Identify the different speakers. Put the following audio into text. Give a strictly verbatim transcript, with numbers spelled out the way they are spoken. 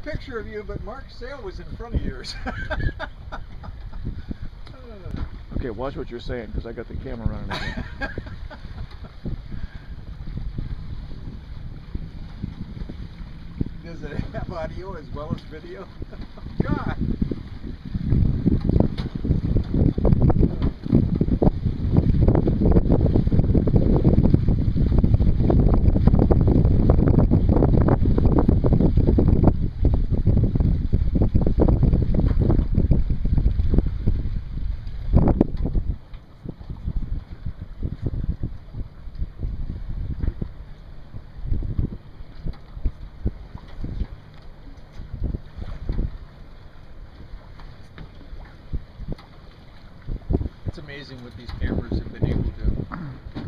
Speaker 1: picture of you, but Mark's sail was in front of yours.
Speaker 2: Okay, watch what you're saying, because I got the camera running again.
Speaker 1: Does it have audio as well as video? God! It's amazing what these cameras have been able to